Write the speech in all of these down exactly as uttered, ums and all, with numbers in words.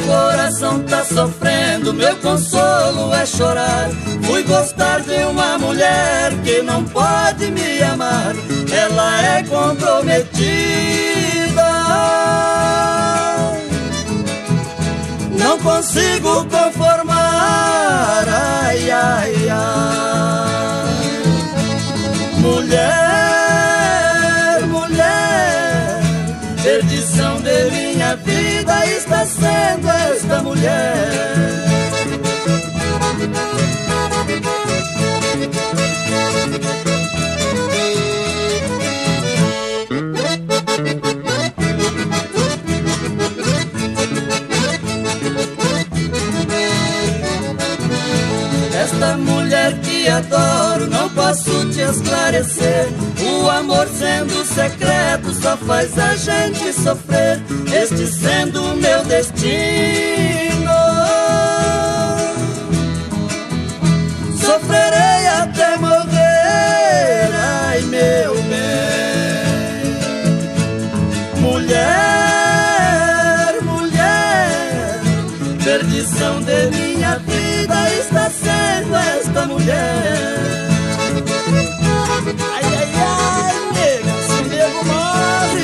coração tá sofrendo, meu consolo é chorar. Fui gostar de uma mulher que não pode me amar, ela é comprometida. Não consigo conformar, ai, ai, ai. Mulher, mulher, perdição de minha vida está sendo esta mulher. Esta mulher que adoro, não posso te esclarecer. O amor sendo secreto só faz a gente sofrer, este sendo o meu destino. Sofrerei até morrer, ai meu bem. Mulher, mulher, perdição de minha vida está sendo esta mulher. Ai, ai, ai, nega, se nego morre.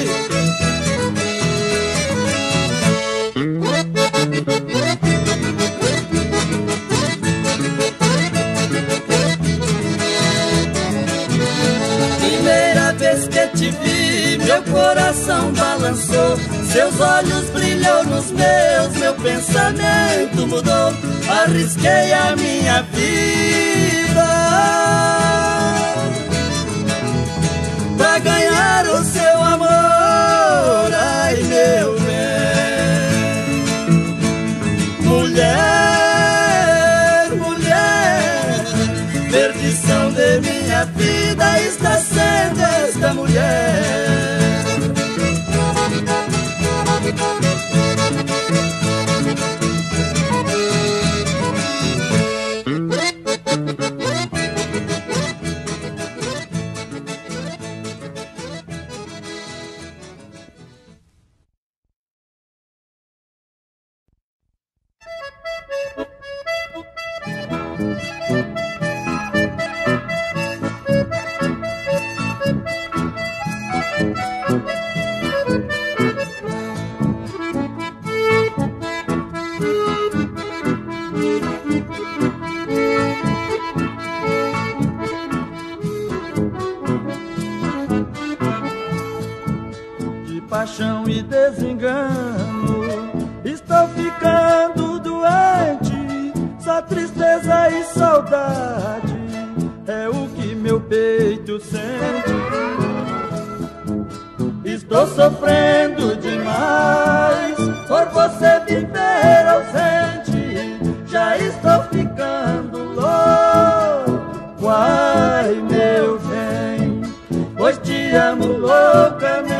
Primeira vez que te vi, meu coração balançou, seus olhos brilham nos meus, meu pensamento mudou. Arrisquei a minha vida pra ganhar o seu amor, ai meu bem. Mulher, mulher, perdição de minha vida está sendo esta mulher. Paixão e desengano, estou ficando doente. Só tristeza e saudade é o que meu peito sente. Estou sofrendo demais por você viver ausente. Já estou ficando louco, ai meu bem, pois te amo loucamente.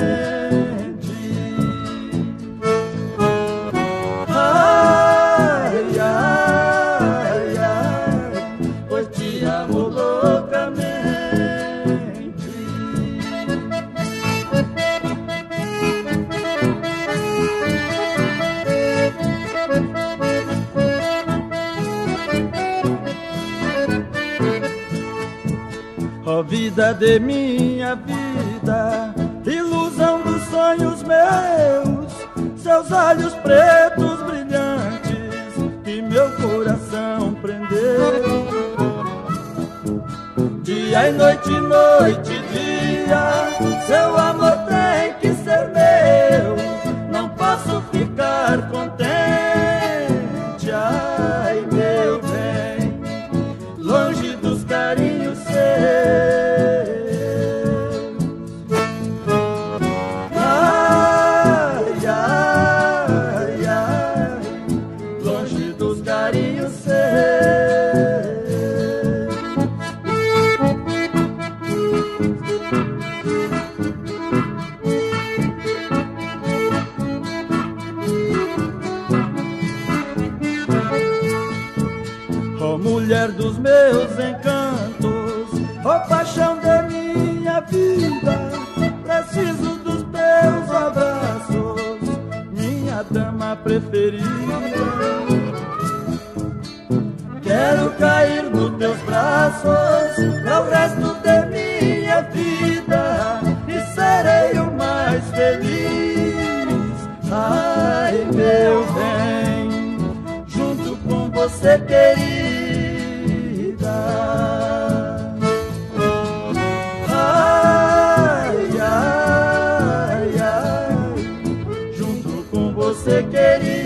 Ó vida de minha vida, ilusão dos sonhos meus, seus olhos pretos brilhantes que meu coração prendeu. Dia e noite, noite e dia, seu amor tem que ser meu. Não posso ficar contente, ai meu bem, longe dos carinhos seus. Ai, ai, ai, longe dos carinhos seus. Ó mulher dos meus encantos, ó paixão da minha vida, preciso dos teus abraços, minha dama minha preferida. Quero cair nos teus braços ao resto de minha vida e serei o mais feliz. Ai, meu bem, junto com você, querida. Ai, ai, ai, junto com você, querida.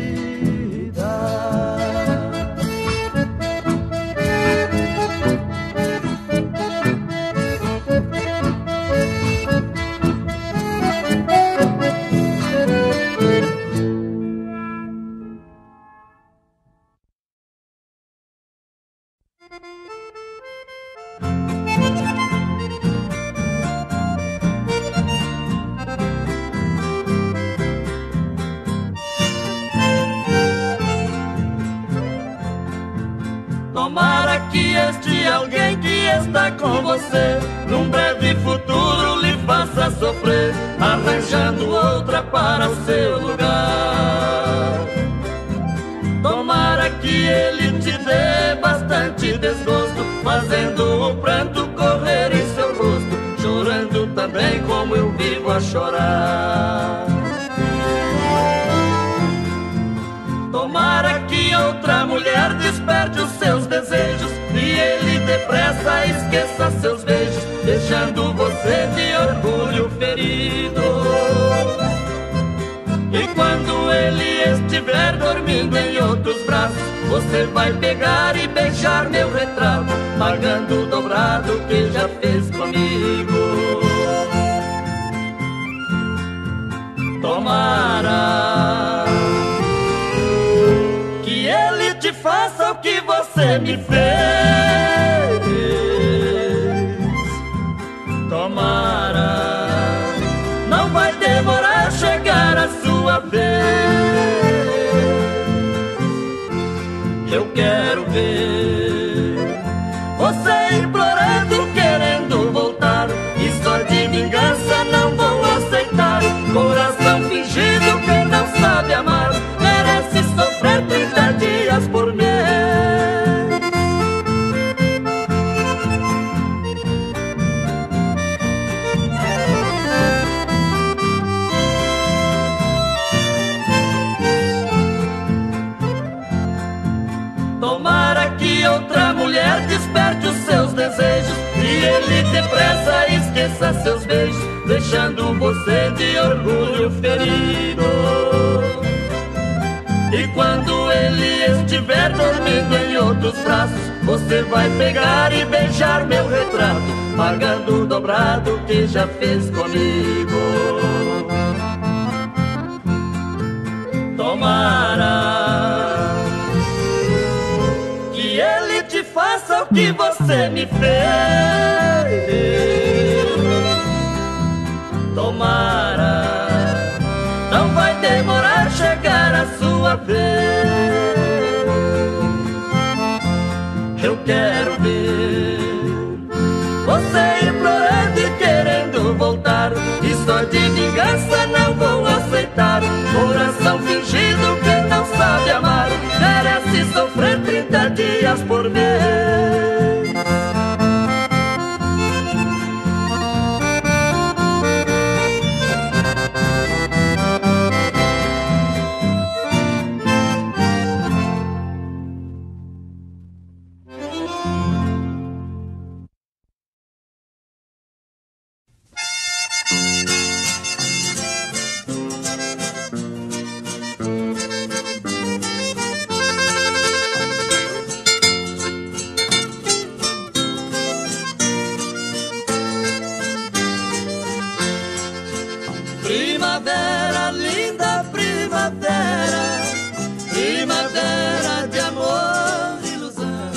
Tomara que este alguém que está com você num breve futuro lhe faça sofrer, arranjando outra para o seu lugar. Tomara que ele te dê bastante desgosto, fazendo o pranto correr em seu rosto, chorando também como eu vivo a chorar. Tomara que outra mulher desperte os seus desejos e ele depressa esqueça seus beijos, deixando você de orgulho ferido. E quando ele estiver dormindo em outros braços, você vai pegar e beijar meu retrato, pagando o dobrado que já fez comigo. Tomara que ele te faça o que você me fez. Tomara, não vai demorar chegar a sua vez. Eu quero ver você implorando, querendo voltar, e só de vingança não vou aceitar. Coração fingido que não sabe amar, merece sofrer trinta dias por mês. Tomara que outra mulher desperte os seus desejos e ele depressa esqueça seus beijos, deixando você de orgulho ferido. E quando ele estiver dormindo em outros braços, você vai pegar e beijar meu retrato, pagando o dobrado que já fez comigo. Tomara que ele te faça o que você me fez. Tomara, não vai demorar chegar a sua vez. Eu quero ver você implorando e querendo voltar, e só de vingança não vou aceitar. Coração fingido que não sabe amar, merece sofrer trinta dias por mês. Primavera, linda primavera, primavera de amor e ilusão.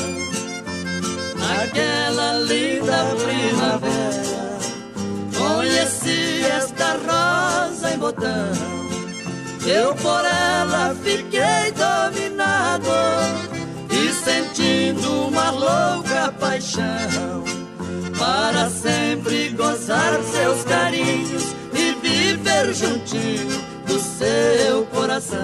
Aquela linda primavera, conheci esta rosa em botão. Eu por ela fiquei dominado e sentindo uma louca paixão, para sempre gozar seus carinhos e viver juntinho do seu coração. coração.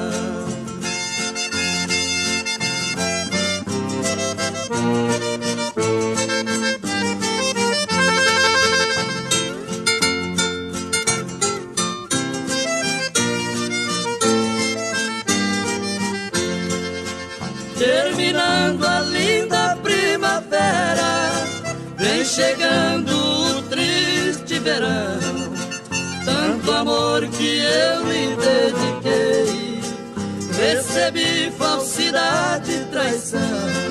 Terminando a linda primavera, vem chegando o triste verão. Tanto amor que eu lhe dediquei, recebi falsidade e traição,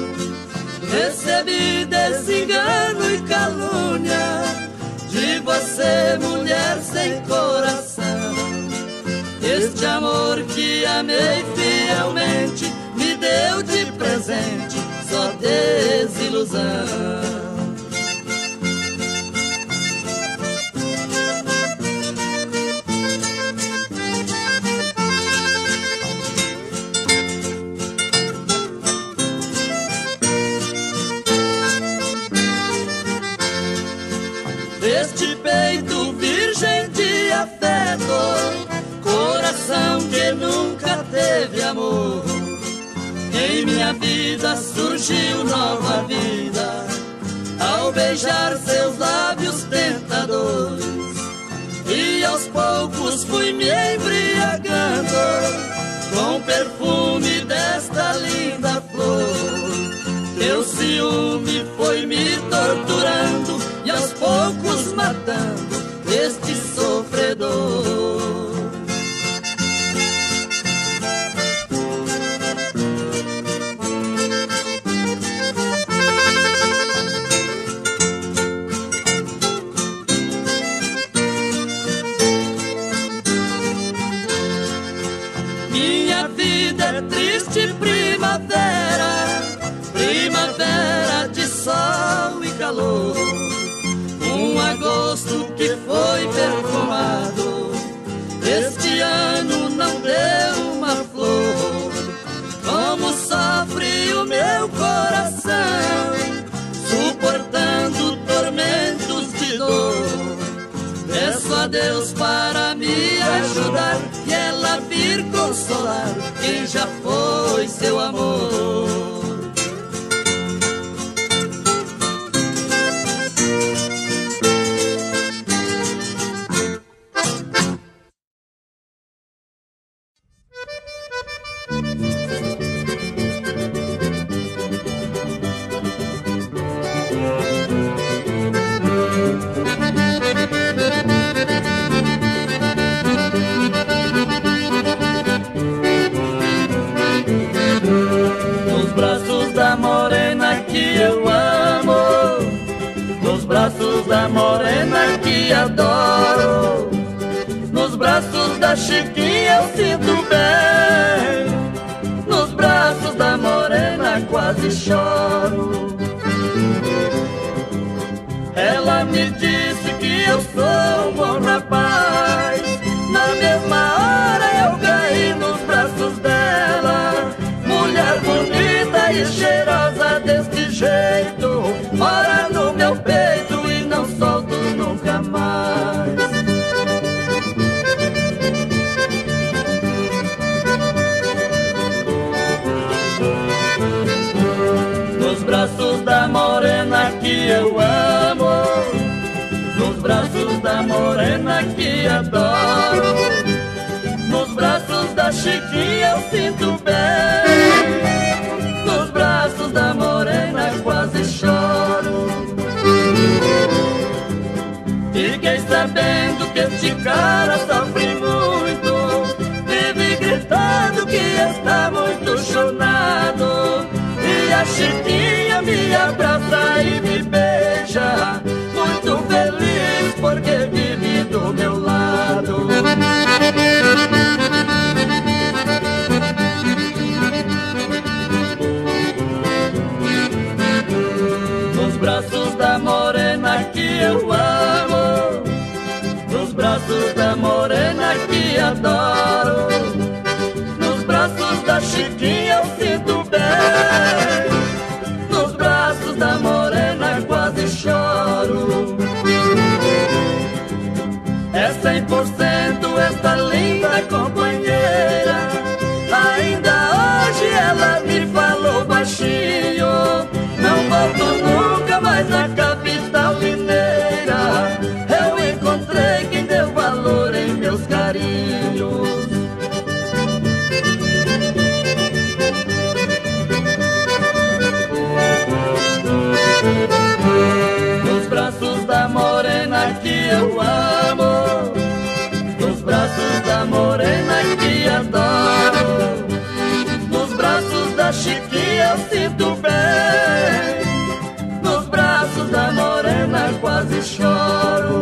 recebi desengano e calúnia de você, mulher sem coração. Este amor que amei fielmente me deu de presente só desilusão. Este peito virgem de afeto, coração que nunca teve amor, em minha vida surgiu nova vida ao beijar seus lábios tentadores, e aos poucos fui me embriagando com o perfume desta linda flor. Teu ciúme foi me torturando e aos poucos matando este sofredor. Minha vida é triste primavera, primavera de sol e calor, um agosto que foi perfumado, este ano não deu uma flor. Como sofre o meu coração, suportando tormentos de dor. Peço a Deus para me ajudar e ela vir consolar quem já foi seu amor. Nos braços da morena que eu amo, nos braços da morena que adoro, nos braços da Chiquinha eu sinto bem, nos braços da morena quase choro. Ela me disse que eu sou um bom rapaz, na mesma hora eu caí nos braços dela. Mulher bonita e cheirosa deste jeito, mora no meu peito e não solto nunca mais. Nos braços da morena que eu amo, nos braços da morena que adoro, nos braços da Chiquinha eu sinto bem, nos braços da morena quase choro. Fiquei sabendo que este cara sofre muito, vive gritando que está muito chornado, e a Chiquinha me abraça e me beija, muito feliz porque vive do meu lado. Nos braços da morena que eu amo, nos braços da morena que adoro, nos braços da Chiquinha eu sinto bem, nos braços da morena quase choro. É cem por cento esta linda companheira, teus carinhos. Nos braços da morena que eu amo, nos braços da morena que adoro, nos braços da Chiquinha eu sinto bem, nos braços da morena quase choro.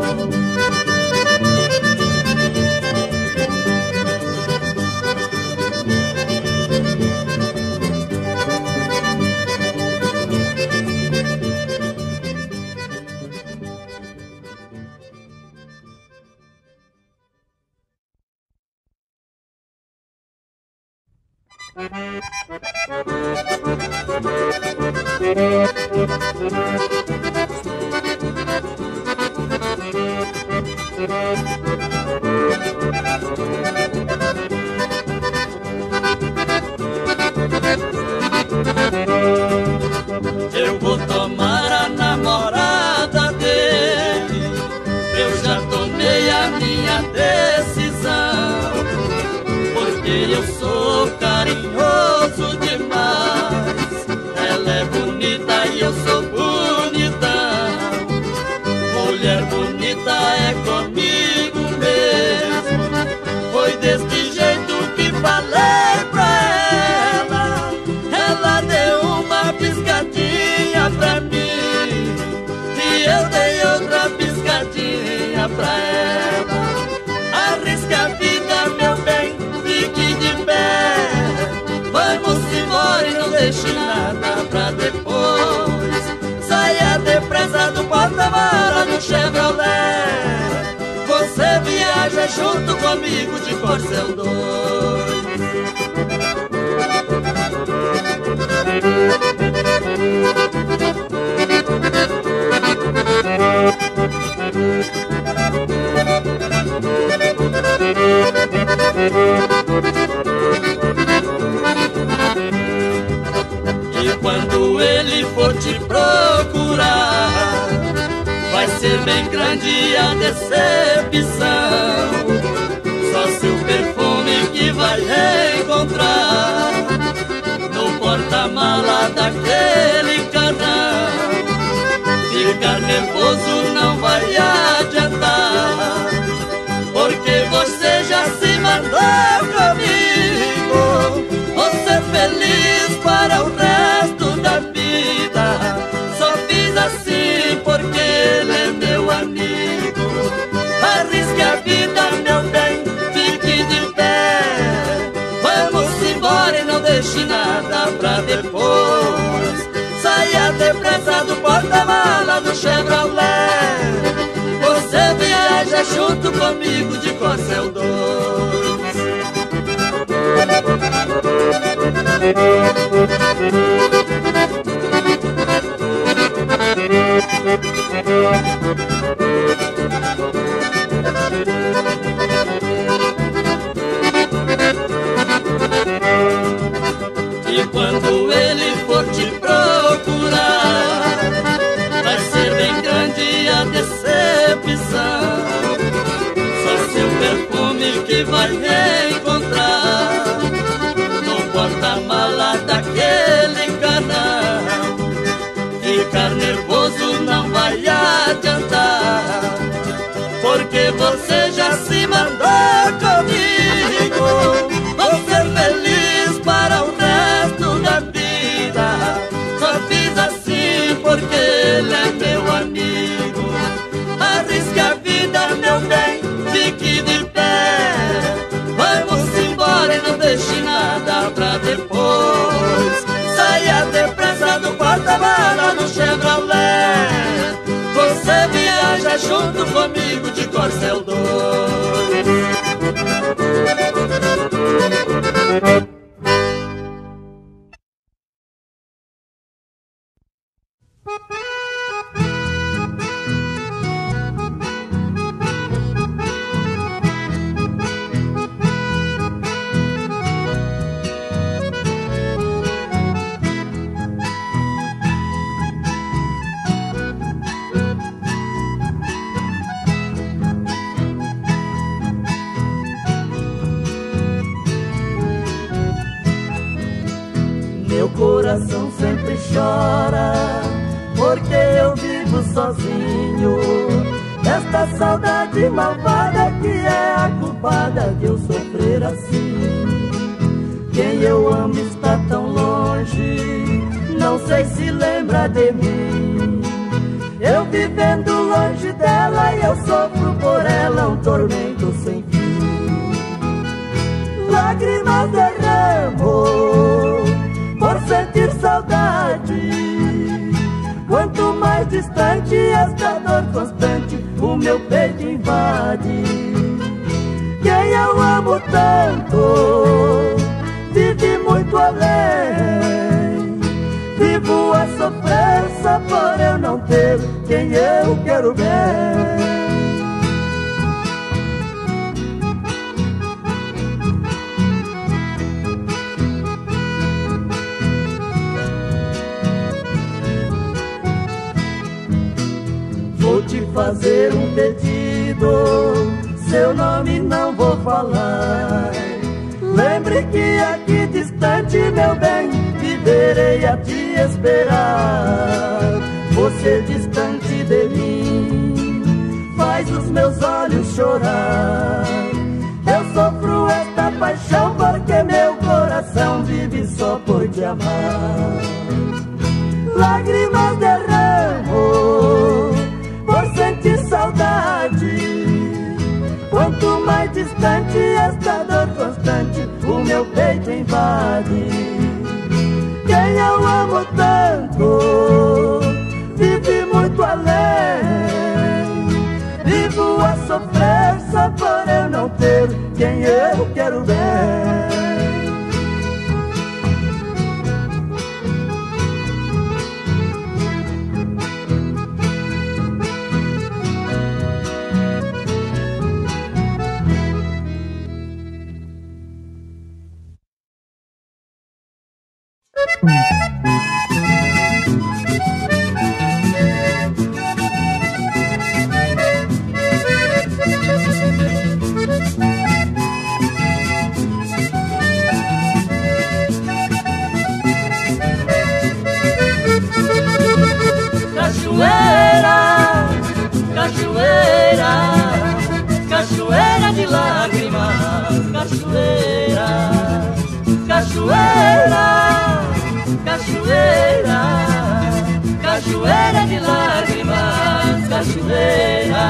Eu vou tomar a namorada dele, eu já tomei a minha decisão, porque eu sou carinhoso demais. Ela é bonita e eu sou bonitão. Mulher bonita é comigo mesmo. Foi deste jeito que falei pra ela. Ela deu uma piscadinha pra mim e eu dei outra piscadinha pra ela. Arrisque a vida, meu bem, fique de pé. Vamos embora e não deixe nada pra depois. Saia depressa do porta-mala do Chevrolet. Você viaja junto comigo de Corcel dois. E quando ele for te procurar, vai ser bem grande a decepção. Só seu perfume que vai encontrar no porta-mala daquele carrão. Ficar nervoso não vai adiantar, porque você já se mandou comigo. Vou ser feliz para o resto da vida. Só fiz assim porque ele é meu amigo. Arrisque a vida, meu bem, fique de pé. Vamos embora e não deixe nada pra depois. Saia depressa do porta-mala do Chevrolet. Você viaja junto comigo de Corcel dois. E quando ele for te procurar, vai ser bem grande a decepção. Só seu perfume que vai encontrar no porta-mala daquele carrão. Ficar nervoso não vai adiantar, porque você já se mandou comigo. Vou ser feliz para o resto da vida. Só fiz assim porque ele é meu amigo. Arrisque a vida, meu bem, fique de pé. Vamos embora e não deixe nada pra depois. Saia depressa do porta-mala do Chevrolet. Você viaja junto comigo de Corcel dois. meu coração sempre chora, porque eu vivo sozinho desta saudade malvada que é a culpada de eu sofrer assim. Quem eu amo está tão longe, não sei se lembra de mim. Eu vivendo longe dela e eu sofro por ela um tormento sem fim. Lágrimas derramo por sentir saudade. Quanto mais distante esta dor constante o meu peito invade. Quem eu amo tanto vive muito além. Vivo a sofrer só por eu não ter quem eu quero bem. Vou te fazer um pedido, seu nome não vou falar. Lembre que aqui distante, meu bem, viverei a te esperar. Você distante de mim faz os meus olhos chorar. Eu sofro esta paixão porque meu coração vive só por te amar. Lágrimas derramo por sentir saudade. Quanto mais distante esta dor constante o meu peito invade. Quem eu amo tanto vive muito além. Vivo a sofrer só por eu não ter quem eu quero bem. Cachoeira, cachoeira, cachoeira de lágrimas, cachoeira, cachoeira, cachoeira, cachoeira de lágrimas, cachoeira.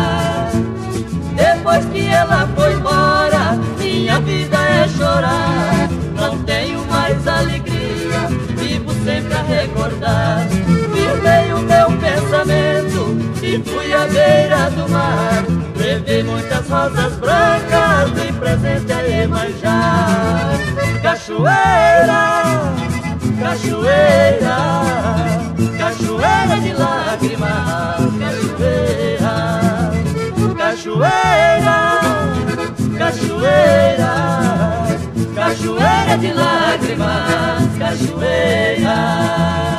Depois que ela foi embora, minha vida é chorar. Não tenho mais alegria, vivo sempre a recordar. Firmei o meu pensamento e fui à beira do mar. Levei muitas rosas brancas de presente a Iemanjá. Cachoeira, cachoeira, cachoeira de lágrimas, cachoeira, cachoeira, cachoeira, cachoeira de lágrimas, cachoeira.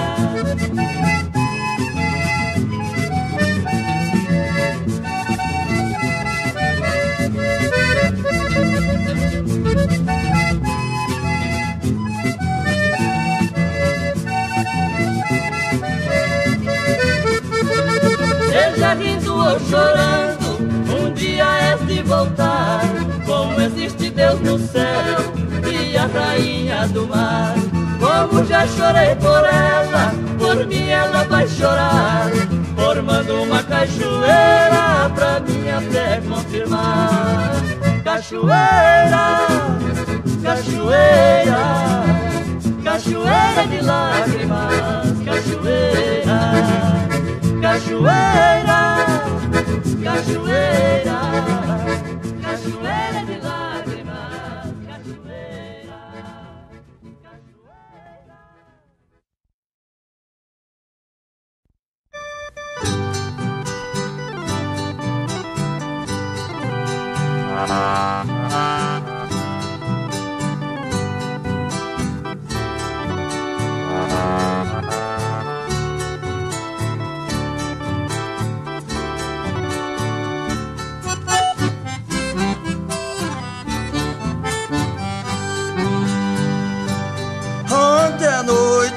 Seja rindo ou chorando, um dia és de voltar. Como existe Deus no céu e a rainha do mar. Como já chorei por ela, por mim ela vai chorar, formando uma cachoeira pra minha fé confirmar. Cachoeira, cachoeira, cachoeira de lágrimas, cachoeira, cachoeira, cachoeira, cachoeira de lágrimas, cachoeira, cachoeira.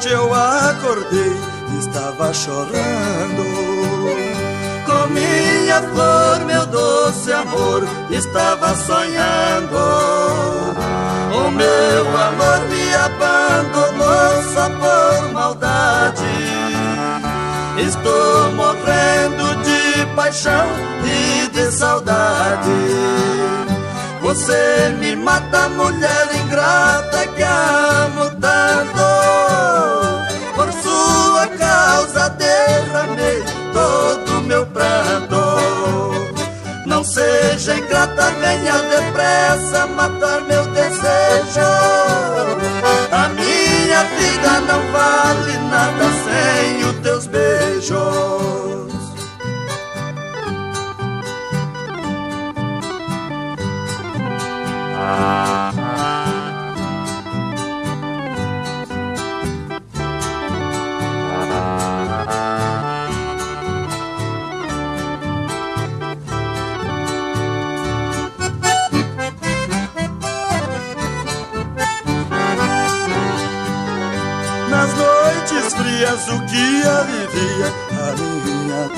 noite eu acordei, estava chorando. Com minha flor, meu doce amor, estava sonhando. O meu amor me abandonou só por maldade. Estou morrendo de paixão e de saudade. Você me mata, mulher ingrata, que amo tanto. Por sua causa derramei todo meu pranto. Não seja ingrata, venha depressa matar meu desejo. A minha vida não vale nada sem os teus beijos. Nas noites frias o que alivia a minha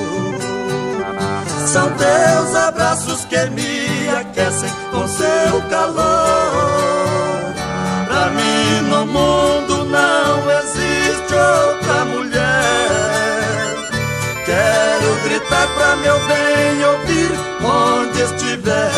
dor são teus abraços que me aquecem com seu calor. Pra mim no mundo não existe outra mulher. Quero gritar pra meu bem ouvir onde estiver.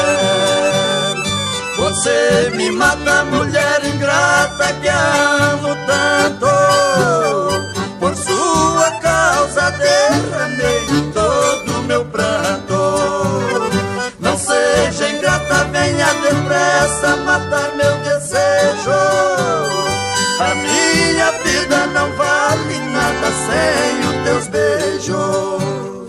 Você me mata, mulher ingrata, que amo tanto. Por sua causa derramei todo meu pranto. Não seja ingrata, venha depressa matar meu desejo. A minha vida não vale nada sem os teus beijos.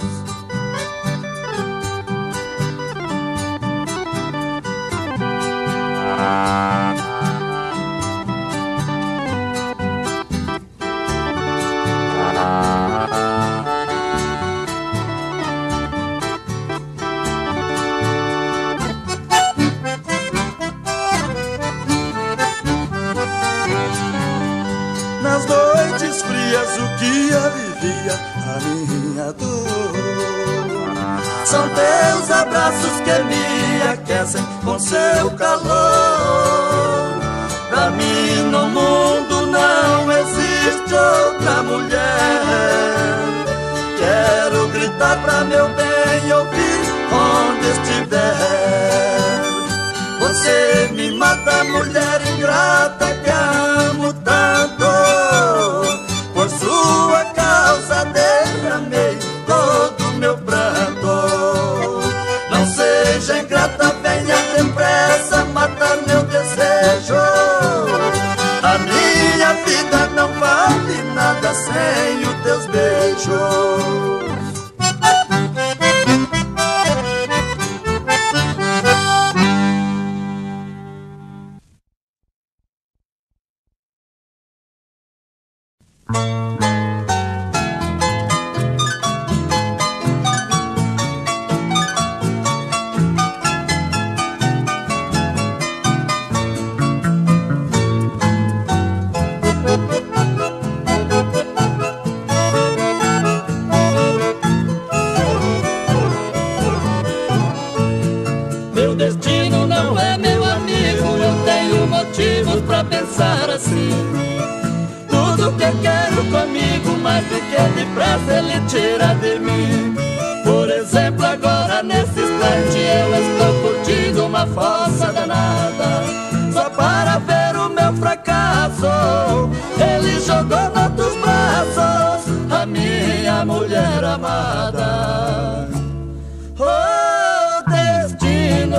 Nas noites frias o que alivia a minha dor são teus abraços que me aquecem com seu calor. Pra mim no mundo não existe outra mulher. Quero gritar pra meu bem ouvir onde estiver. Você me mata, mulher ingrata, que amo tanto. Por sua causa derramei todo meu pranto. Não seja ingrata, venha depressa matar meu desejo. A minha vida não vale nada sem os teus beijos. Meu destino não é meu amigo, eu tenho motivos pra pensar assim. Tudo que quero comigo, mais do que depressa ele tira de mim. Por exemplo, agora nesse instante eu estou curtindo uma fossa danada, só para ver o meu fracasso. Ele jogou nos teus braços a minha mulher amada. Oh, destino,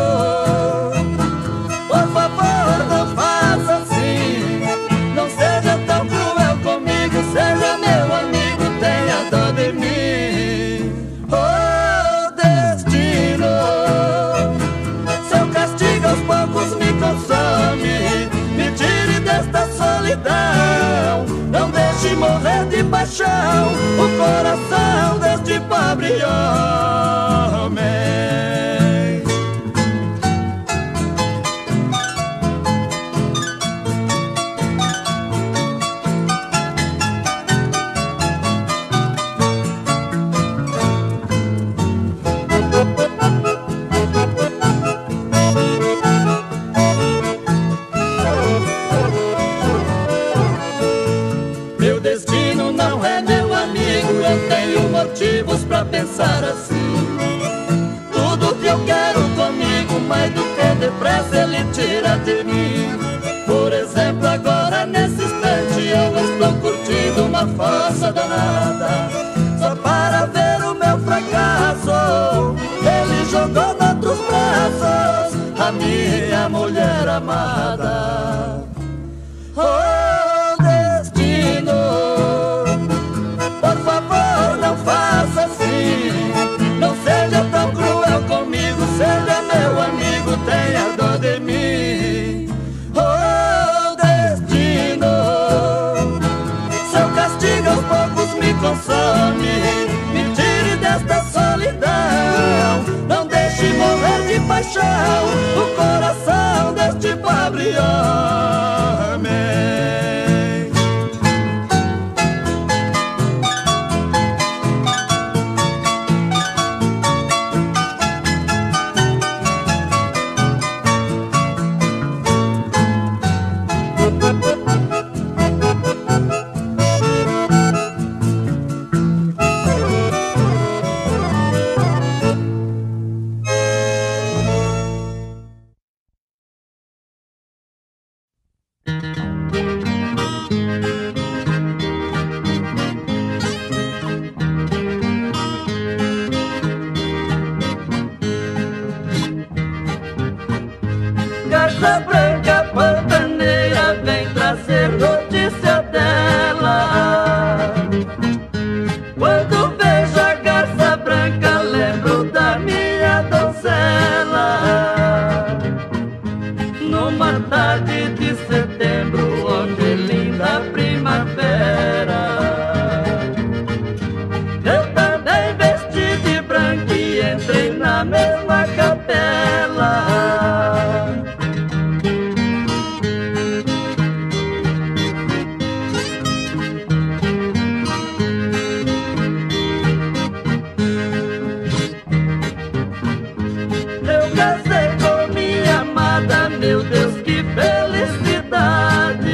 por favor não faça assim. Não seja tão cruel comigo, seja meu amigo, tenha dó de mim. Oh, destino, seu castigo aos poucos me consome. Me tire desta solidão, não deixe morrer de paixão o coração deste pobre homem. pressa ele tira de mim. Por exemplo, agora nesse instante eu estou curtindo uma farsa danada. Só para ver o meu fracasso, ele jogou noutros braços a minha mulher amada. Oh, destino, por favor não faça assim. Não seja tão cruel comigo, seja meu amigo, tenha dor de mim. Oh, destino, seu castigo aos poucos me consome. Me tire desta solidão, não deixe morrer de paixão o coração deste pobre homem. Garça branca pantaneira vem trazer notícia dela. Quando vejo a garça branca lembro da minha donzela. Numa tarde de setembro, onde linda primavera, eu também vesti de branco e entrei na mesma capela. Meu Deus, que felicidade!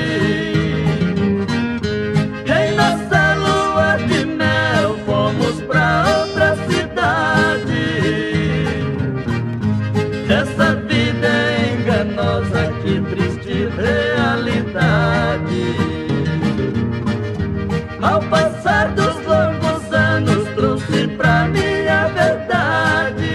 Em nossa lua de mel fomos pra outra cidade. Essa vida é enganosa, que triste realidade. Ao passar dos longos anos trouxe pra mim a verdade.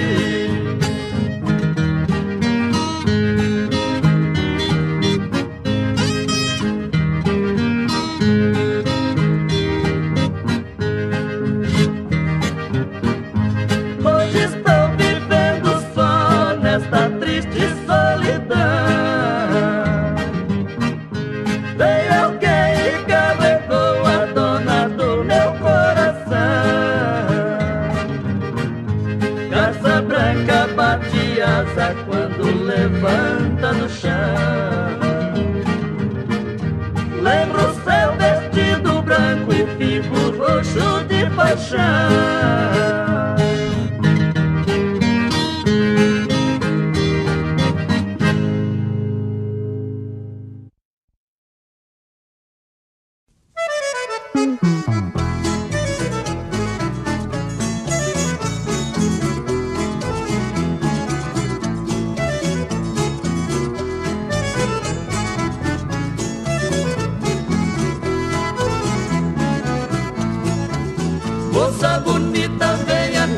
Quando levanta do chão, lembro o seu vestido branco e fico roxo de paixão. Moça bonita, venha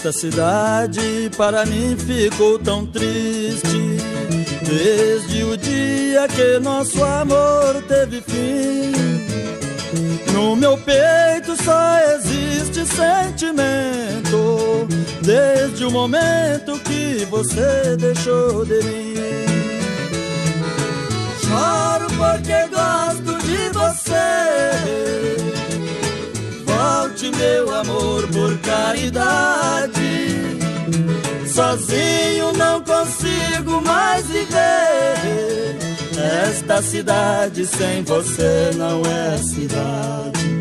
Esta cidade para mim ficou tão triste desde o dia que nosso amor teve fim. No meu peito só existe sentimento desde o momento que você deixou de mim. Choro porque gosto de você. Volte, meu amor, por caridade. Sozinho não consigo mais viver. Esta cidade sem você não é cidade.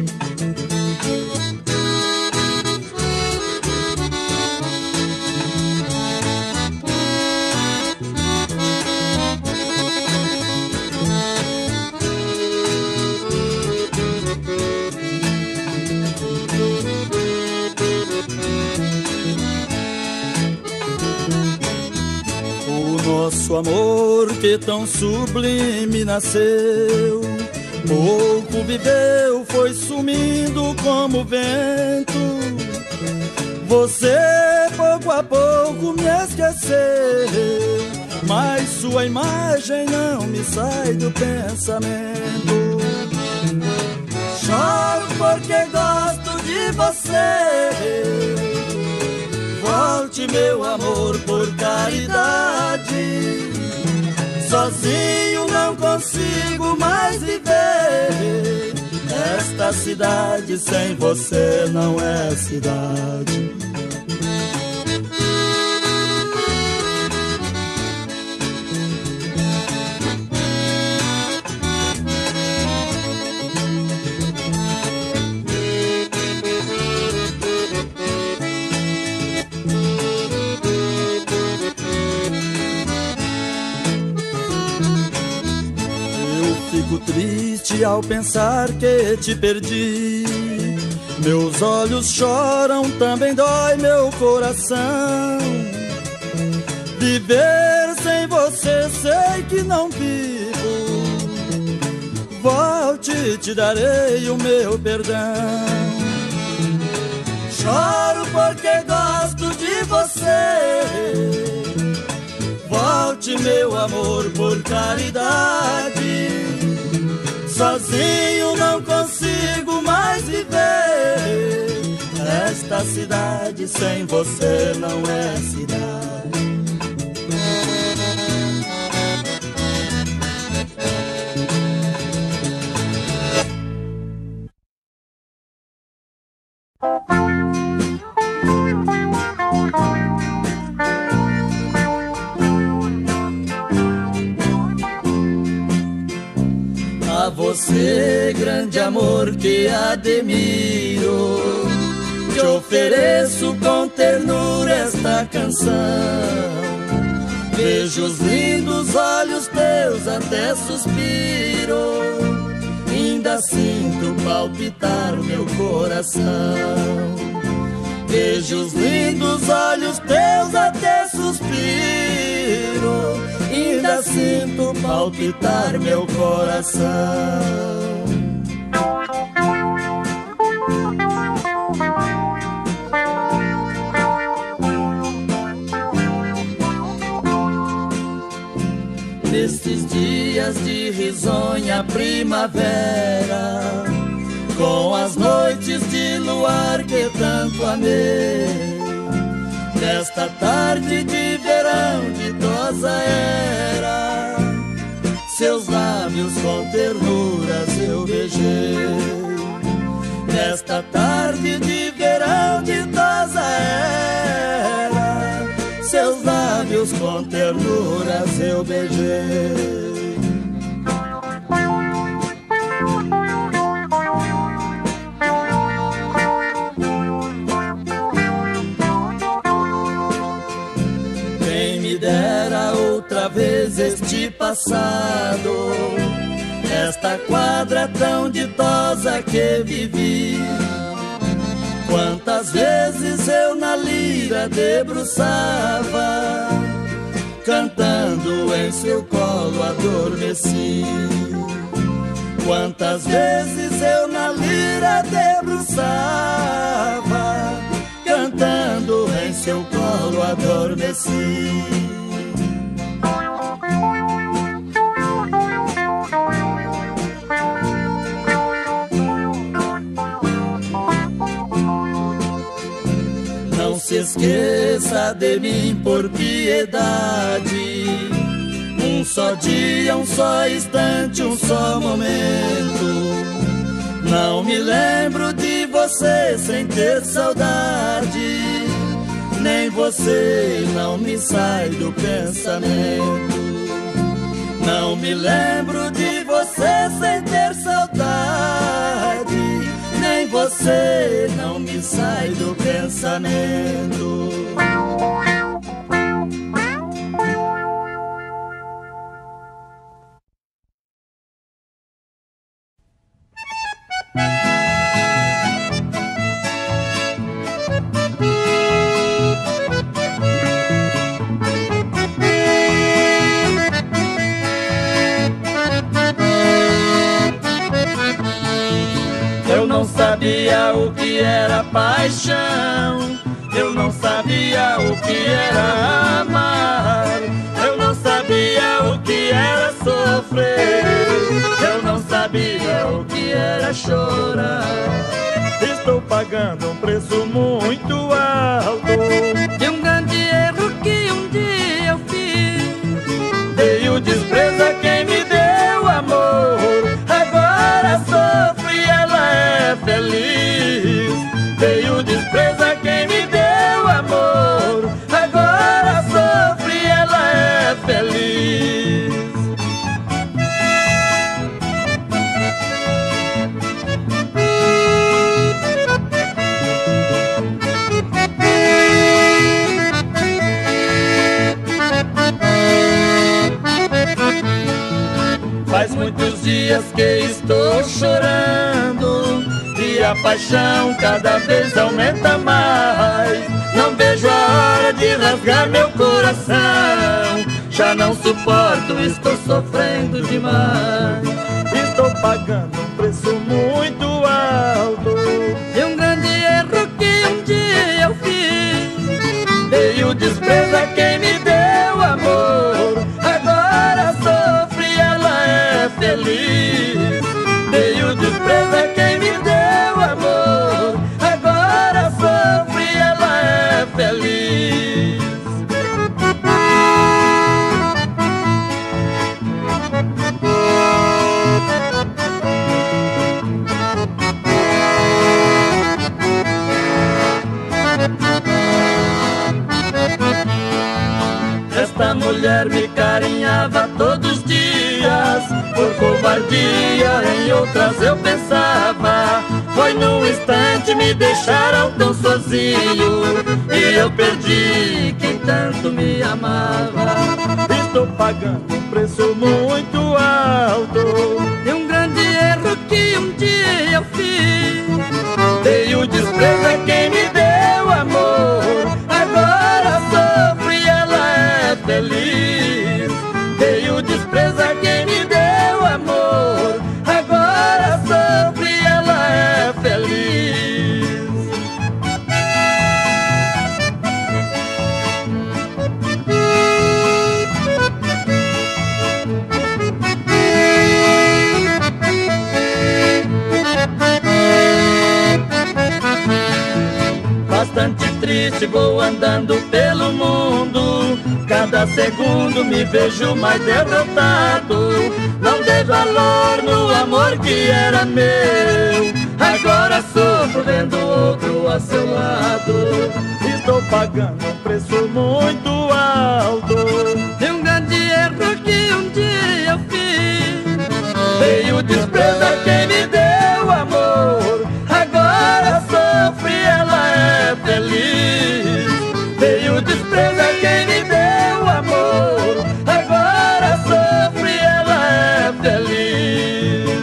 Nosso amor que tão sublime nasceu, pouco viveu, foi sumindo como vento. Você pouco a pouco me esqueceu, mas sua imagem não me sai do pensamento. Choro porque gosto de você. Volte, meu amor, por caridade. Sozinho não consigo mais viver. Esta cidade sem você não é cidade. Fico triste ao pensar que te perdi. Meus olhos choram, também dói meu coração. Viver sem você sei que não vivo. Volte, te darei o meu perdão. Choro porque gosto de você. Volte, meu amor, por caridade. Sozinho não consigo mais viver. Esta cidade sem você não é cidade. A você, grande amor que admiro, te ofereço com ternura esta canção. Vejo os lindos olhos teus, até suspiro, ainda sinto palpitar o meu coração. Vejo os lindos olhos teus, até suspiro, ainda sinto palpitar meu coração. Nestes dias de risonha primavera, com as noites de luar que tanto amei, nesta tarde de verão ditosa era, seus lábios com ternuras eu beijei. Nesta tarde de verão ditosa era, seus lábios com ternuras eu beijei. Outra vez este passado, esta quadra tão ditosa que vivi. Quantas vezes eu na lira debruçava, cantando em seu colo adormeci. Quantas vezes eu na lira debruçava, cantando cantando em seu colo adormeci. Não se esqueça de mim por piedade, um só dia, um só instante, um só momento. Não me lembro de você sem ter saudade, nem você não me sai do pensamento. Não me lembro de você sem ter saudade, nem você não me sai do pensamento. Eu não sabia o que era paixão, eu não sabia o que era amar, eu não sabia o que era sofrer, eu não sabia o que era chorar. Estou pagando um preço muito alto de um grande erro que um dia eu fiz. Dei o desprezo a quem me deu amor, agora sofro e ela é feliz. Dei o desprezo a quem me deu amor, agora sofro e ela é feliz. Faz muitos dias que estou chorando e a paixão cada vez aumenta mais. Não vejo a hora de rasgar meu coração, já não suporto, estou sofrendo demais. Estou pagando um preço muito alto de um grande erro que um dia eu fiz. Dei o desprezo a quem me deu amor, agora sofro e ela é feliz. Dei o desprezo a quem me deu amor, agora sofro e ela é feliz. Esta mulher me carinhava todos os dias, por covardia em outras eu pensava. Foi num instante me deixaram tão sozinho e eu perdi quem tanto me amava. Estou pagando um preço muito alto de um grande erro que um dia eu fiz. Dei o desprezo a quem me deu amor, agora sofro e ela é feliz. Dei o desprezo a quem me deu amor, agora sofro e ela é feliz. Bastante triste vou andando pelo mundo, cada segundo me vejo mais derrotado. Não dei valor no amor que era meu, agora sofro vendo outro a seu lado. Estou pagando um preço muito alto de um grande erro que um dia eu fiz. Dei o desprezo a quem me deu amor, agora sofro e ela é feliz. Dei o desprezo a quem me deu amor, agora sofro e ela é feliz.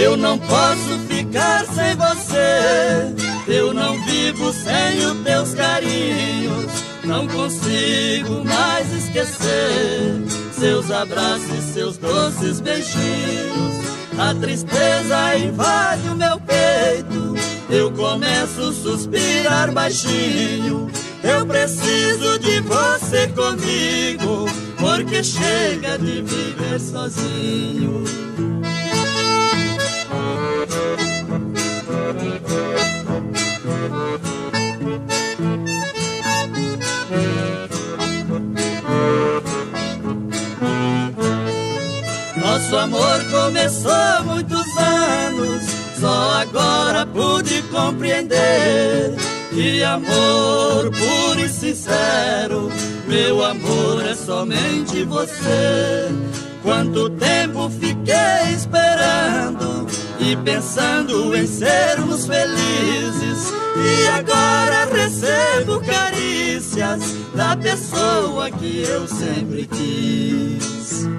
Eu não posso ficar sem você, eu não vivo sem os teus carinhos. Não consigo mais esquecer seus abraços e seus doces beijinhos. A tristeza invade o meu peito, eu começo a suspirar baixinho. Eu preciso de você comigo, porque chega de viver sozinho. Nosso amor começou há muitos anos, só agora pude compreender que amor puro e sincero, meu amor, é somente você. Quanto tempo fiquei esperando e pensando em sermos felizes, e agora recebo carícias da pessoa que eu sempre quis.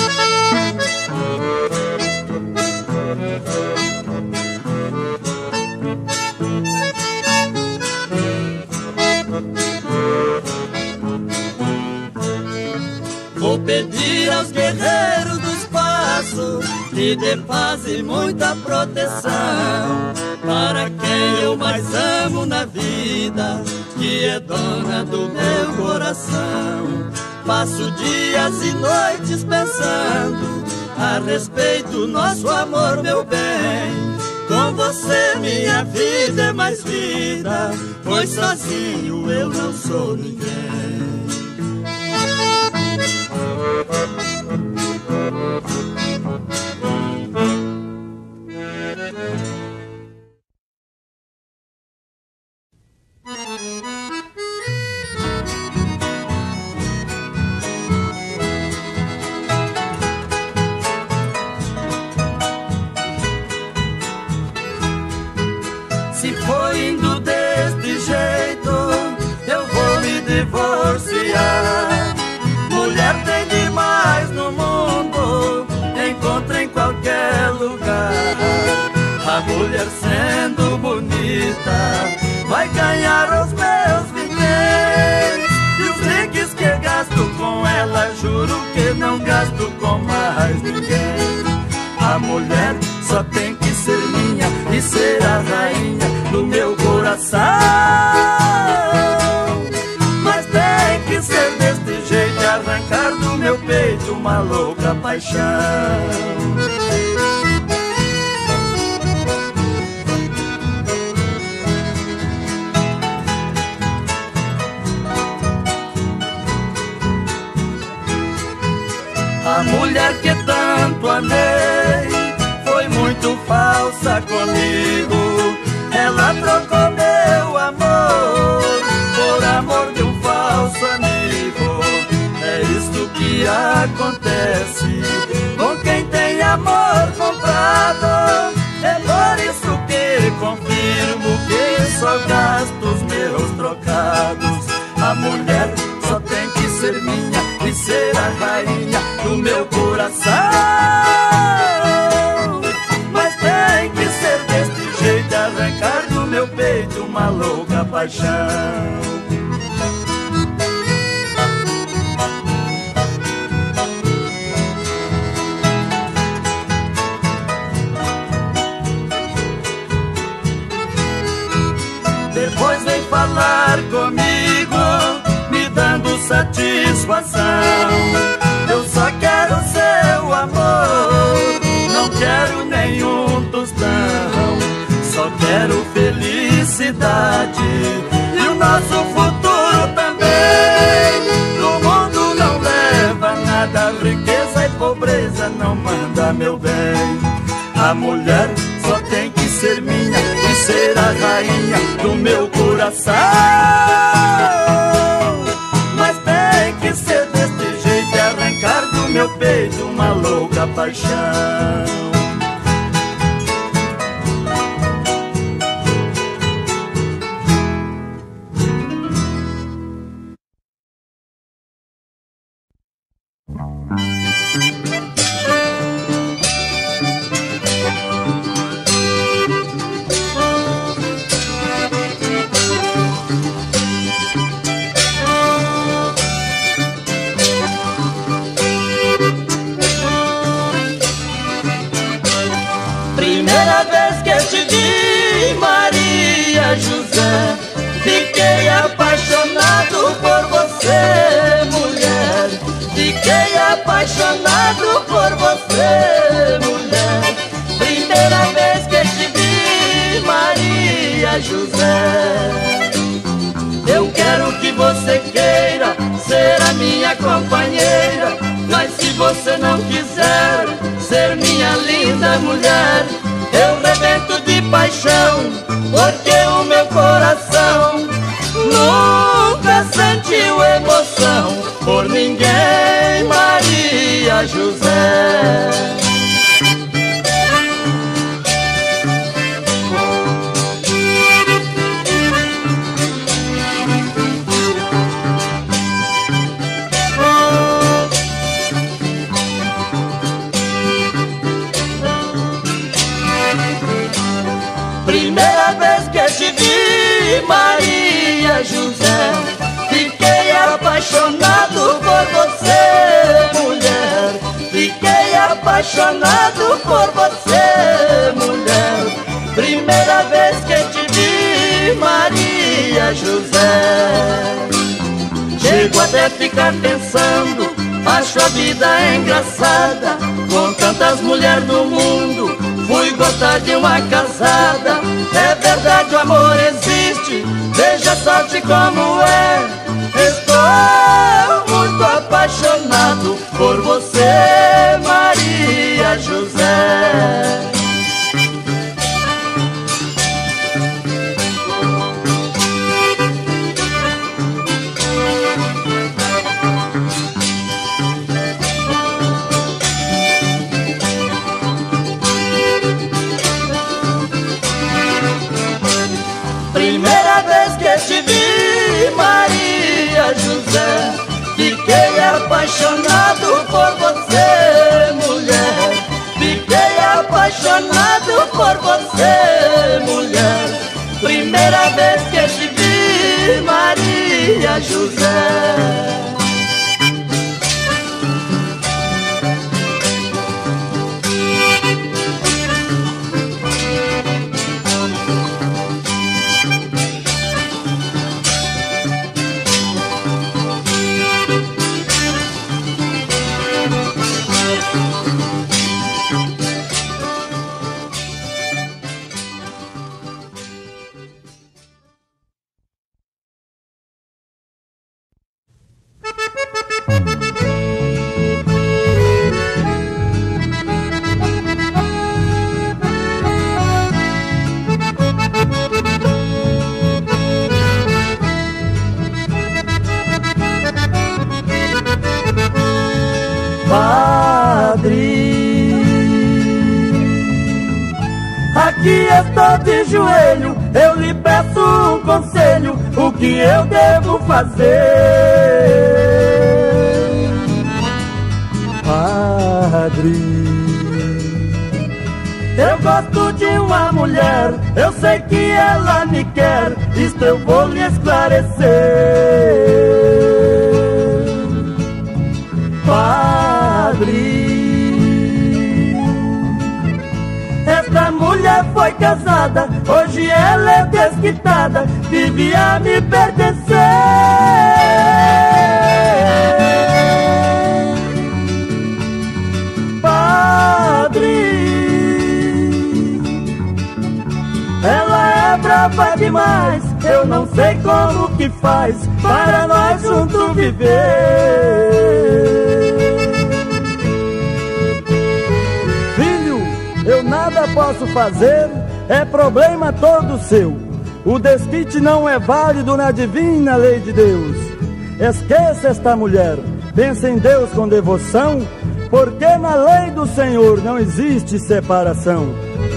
Vou pedir aos guerreiros do espaço que dê paz e muita proteção para quem eu mais amo na vida, que é dona do meu coração. Passo dias e noites pensando a respeito do nosso amor, meu bem. Com você minha vida é mais vida, pois sozinho eu não sou ninguém. Se for indo deste jeito, eu vou me divorciar. Mulher tem demais no mundo, encontra em qualquer lugar. A mulher sendo bonita vai ganhar os meus milhões, e os links que gasto com ela, juro que não gasto com mais ninguém. A mulher só tem que ser minha e ser a rainha do meu coração, mas tem que ser deste jeito e arrancar do meu peito uma louca paixão. A mulher que tanto amei foi muito falsa comigo. Ela trocou meu amor por amor de um falso amigo. É isto que acontece com quem tem amor comprado. É por isso que confirmo que só gasto os meus trocados. A mulher só tem que ser minha e ser a rainha do meu coração, mas tem que ser deste jeito, arrancar do meu peito uma louca paixão. Depois vem falar comigo, me dando satisfação. Eu só quero seu amor, não quero nenhum tostão. Só quero felicidade e o nosso futuro também. No mundo não leva nada, riqueza e pobreza não manda, meu bem. A mulher só tem que ser minha e ser a rainha do meu coração, mas tem que ser deste jeito e arrancar do meu peito uma louca paixão. te vi, Maria José, fiquei apaixonado por você, mulher. Fiquei apaixonado por você, mulher. Primeira vez que te vi, Maria José. Eu quero que você queira ser a minha companheira, mas se você não quiser ser minha linda mulher, eu rebento de paixão, porque o meu coração nunca sentiu emoção por ninguém, Maria José. Primeira vez que te vi, Maria José, fiquei apaixonado por você, mulher. Fiquei apaixonado por você, mulher. Primeira vez que te vi, Maria José. Chego até ficar pensando, acho a vida engraçada, com tantas mulheres no mundo, fui gostar de uma casada. É verdade, o amor existe, veja a sorte como é. Estou muito apaixonado por você, Maria José. Primeira vez que te vi, Maria José, fiquei apaixonado por você, mulher. Fiquei apaixonado por você, mulher. Primeira vez que te vi, Maria José. Aqui estou de joelho, eu lhe peço um conselho, o que eu devo fazer? Padre, eu gosto de uma mulher, eu sei que ela me quer, isto eu vou lhe esclarecer. Padre, esta mulher foi casada, hoje ela é desquitada, vive a me pertencer. Padre, ela é brava demais, eu não sei como que faz para nós juntos viver. Eu nada posso fazer, é problema todo seu. O desquite não é válido na divina lei de Deus. Esqueça esta mulher, pense em Deus com devoção, porque na lei do Senhor não existe separação.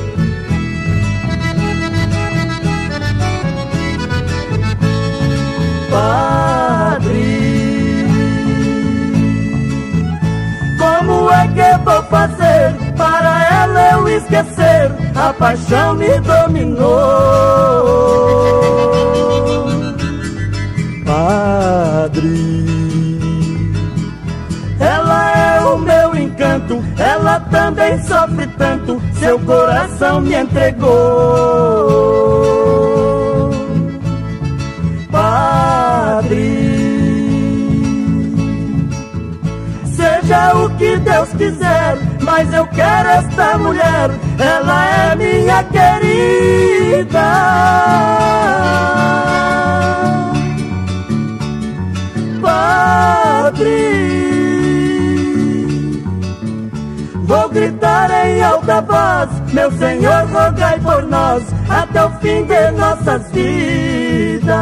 Padre, como é que vou fazer para ela eu esquecer? A paixão me dominou. Padre, ela é o meu encanto, tanto, ela também sofre tanto, seu coração me entregou. Padre, seja o que Deus quiser, mas eu quero esta mulher, ela é minha querida. Padre, vou gritar em alta voz, meu Senhor, rogai por nós, até o fim de nossas vidas.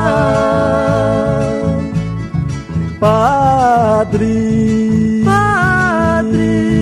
Padre, Padre.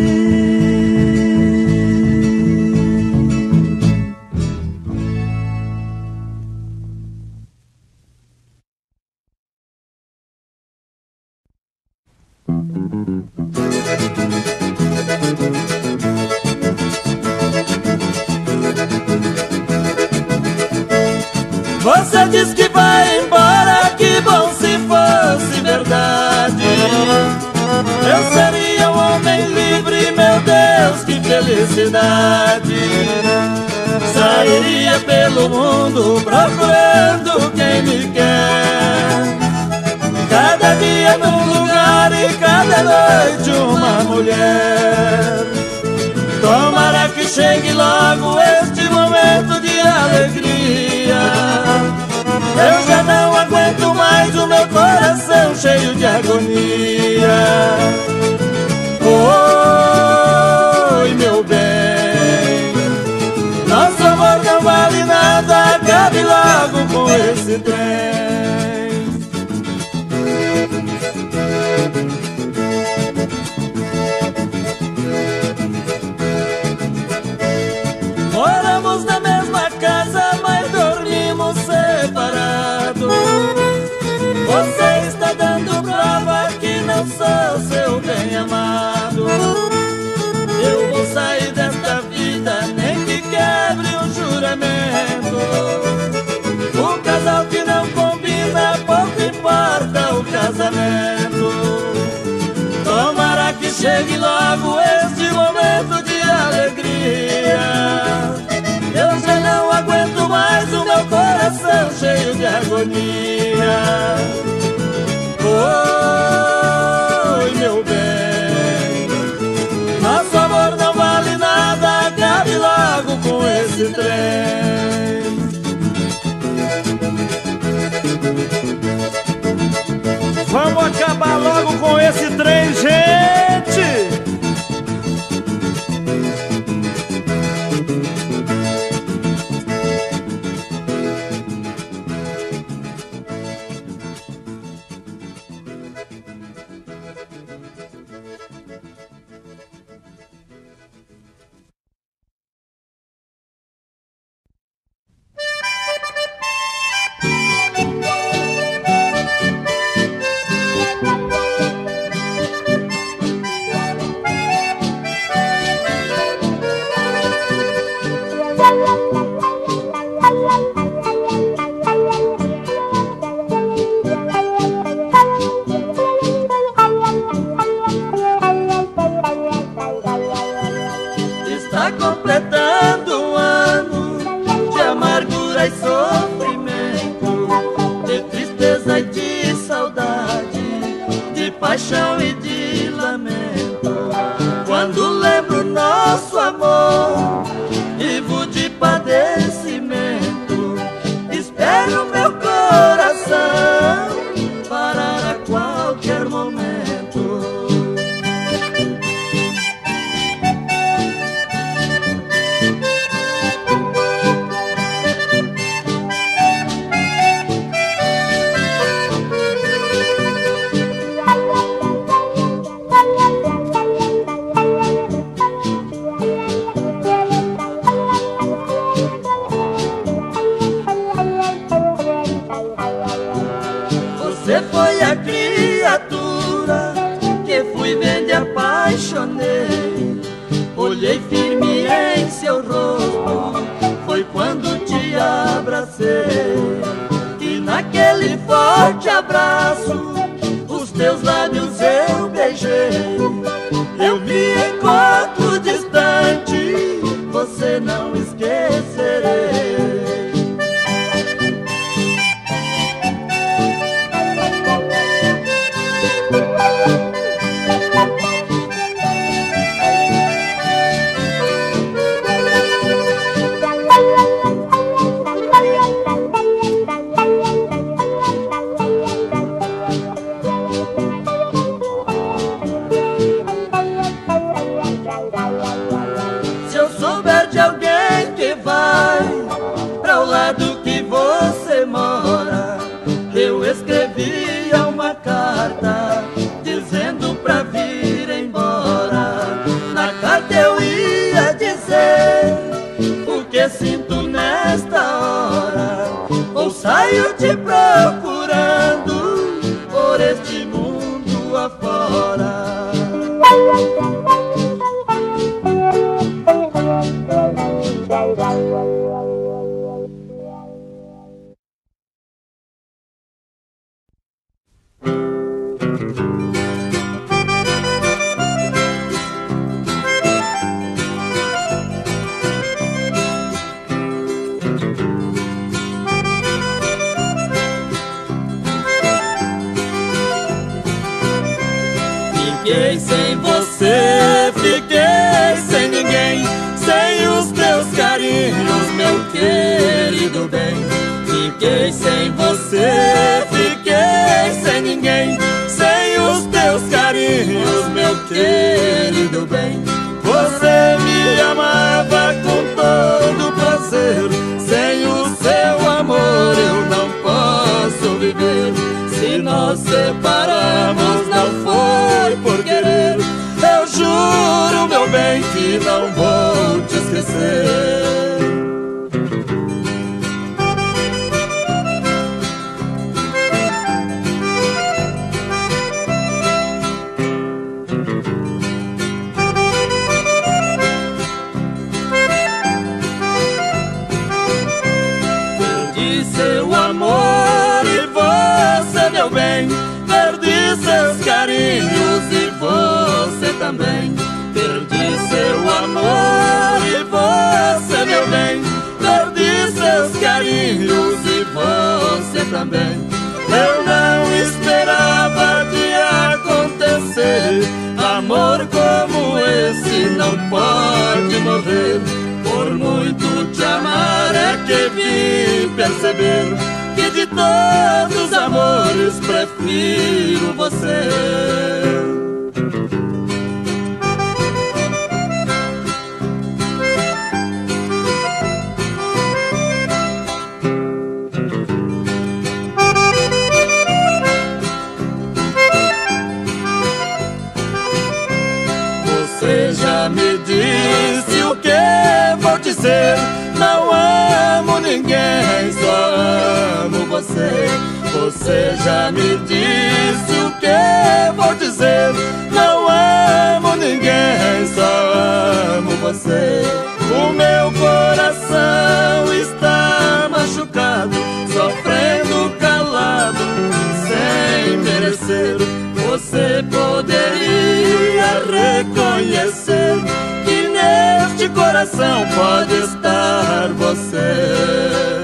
Você diz que vai embora, que bom se fosse verdade. Eu seria um homem livre, meu Deus, que felicidade. Sairia pelo mundo procurando quem me quer, cada dia num lugar e cada noite uma mulher. Tomara que chegue logo este momento de alegria. Eu já não aguento mais o meu coração cheio de agonia. Oi, meu bem, nosso amor não vale nada, acabe logo com esse trem. Moramos na mesma casa, mas dormimos separados. Você está dando prova que não sou seu bem-amado. Eu vou sair desta vida, nem que quebre um juramento. Um casal que não combina, pouco importa o casamento. Tomara que chegue logo este momento de alegria. Eu já não aguento mais o meu coração cheio de agonia. Oi, meu bem, nosso amor não vale nada, acabe logo com esse trem. Vamos acabar logo com esse trem, gente! Paixão e de lamento, quando lembro nosso amor, vivo de padecimento. Espero meu coração parar a qualquer momento. Você foi a criatura que fui vendo e apaixonei. Olhei firme em seu rosto, foi quando te abracei. E naquele forte abraço, os teus lábios eu beijei. Eu me encontrei querido bem. Fiquei sem você, fiquei sem ninguém, sem os teus carinhos, meu querido bem. Você me amava com todo prazer, sem o seu amor eu não posso viver. Se nós separamos não foi por querer, eu juro, meu bem, que não vou te esquecer. Perdi seu amor e você, meu bem, perdi seus carinhos e você também. Perdi seu amor e você, meu bem, perdi seus carinhos e você também. Eu não esperava de acontecer, amor como esse não pode morrer. Por muito te amar é que vim perceber que de todos os amores prefiro você. Você já me disse o que vou dizer, não amo ninguém, só amo você. Você já me disse o que vou dizer, não amo ninguém, só amo você. O meu coração está machucado, sofrendo calado, sem merecer. Você poderia reconhecer que neste coração pode estar você.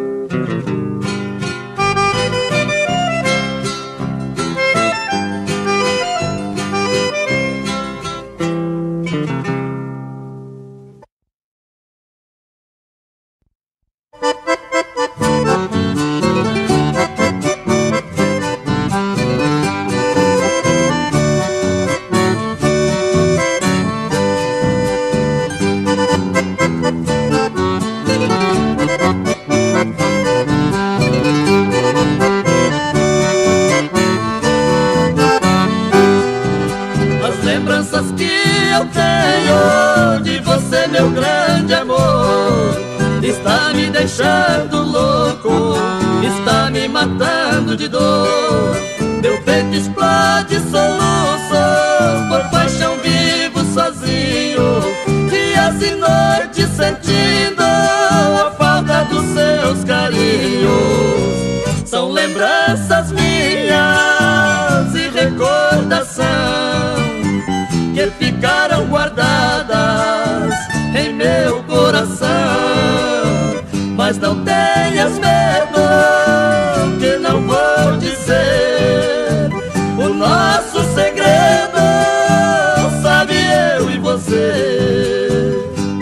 Meu grande amor está me deixando louco, está me matando de dor. Meu peito explode soluços, por paixão vivo sozinho, dias e noites sentindo a falta dos seus carinhos. São lembranças minhas e recordação que ficaram guardadas em meu coração. Mas não tenhas medo, que não vou dizer o nosso segredo, sabe eu e você.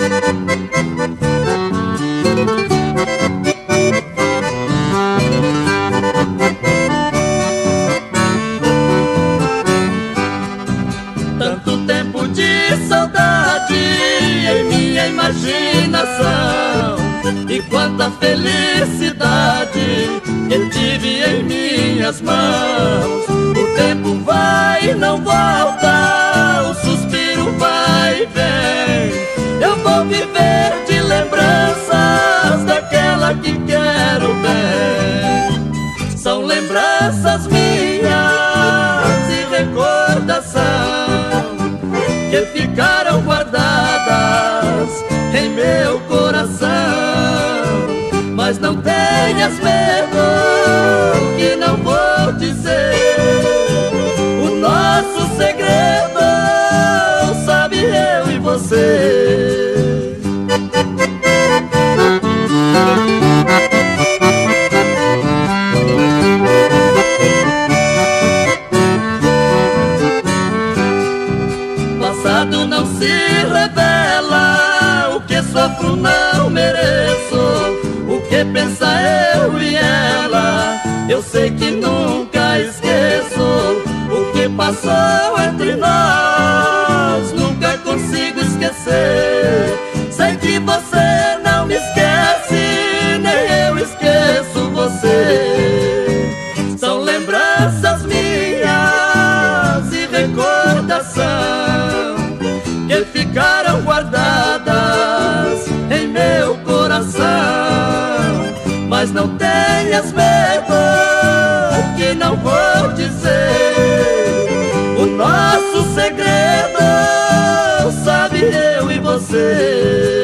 Tanto tempo de saudade em minha imaginação, e quanta felicidade que tive em minhas mãos. O tempo vai e não volta, o suspiro vai e vem. Eu vou viver de lembranças daquela que quero bem. São lembranças minhas e recordação que ficaram guardadas em meu coração. Mas não tenhas medo, que não vou dizer o nosso segredo, sabe eu e você. Passado não não se revela. O que sofro não mereço, o que pensa eu e ela. Eu sei que nunca esqueço o que passou entre nós. Nunca consigo esquecer. Sei que você não me esquece, nem eu esqueço você. São lembranças minhas e recordação que ficaram guardadas em meu coração. Mas não tenhas medo, que não vou dizer o nosso segredo, sabe eu e você.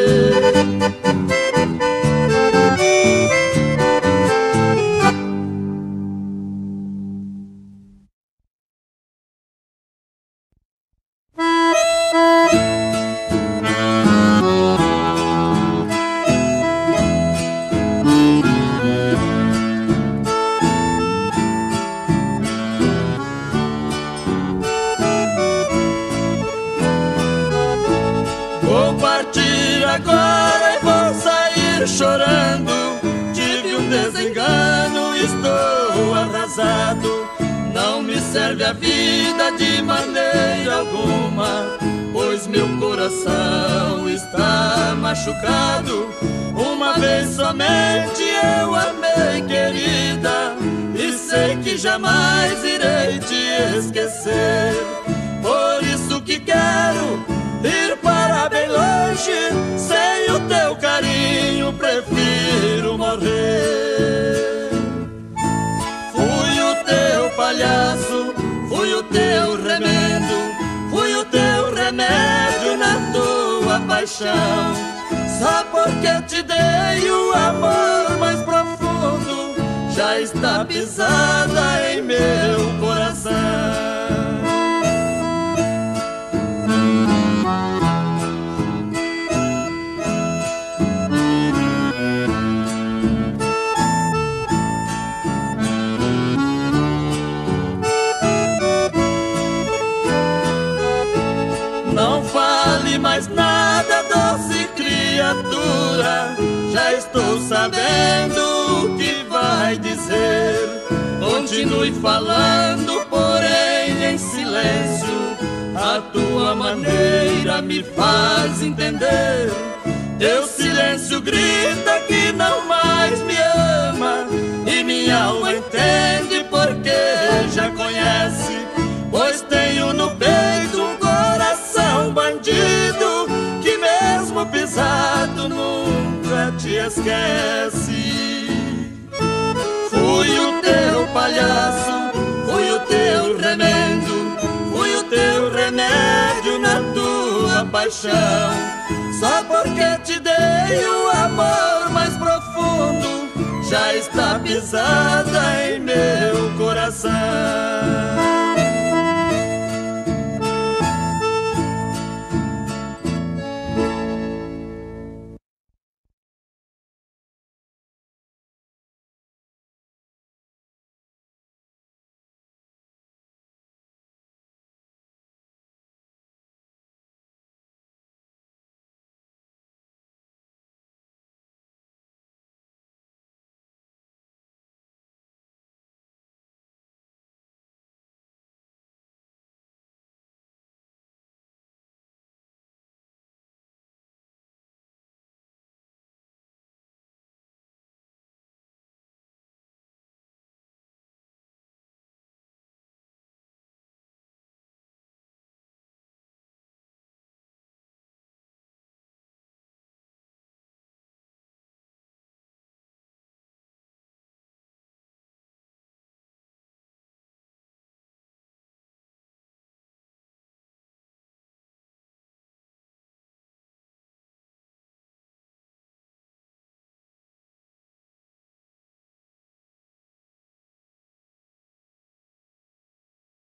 Agora eu vou sair chorando. Tive um desengano, estou arrasado. Não me serve a vida de maneira alguma, pois meu coração está machucado. Uma vez somente eu amei, querida, e sei que jamais irei te esquecer. Por isso que quero ir para bem longe, sem o teu carinho prefiro morrer. Fui o teu palhaço, fui o teu remendo, fui o teu remédio na tua paixão. Só porque te dei o amor mais profundo, já está pisada em meu coração. Não fale mais nada, doce criatura, já estou sabendo o que vai dizer. Continue falando, porém em silêncio, a tua maneira me faz entender. Teu silêncio grita que não mais me ama, e minha alma entende porque já conhece. Pois tenho no peito um coração bandido, que mesmo pisado nunca te esquece. Fui o teu palhaço, fui o teu remendo, fui o teu remédio na tua paixão. Só porque te dei o amor mais profundo, já está pisada em meu coração.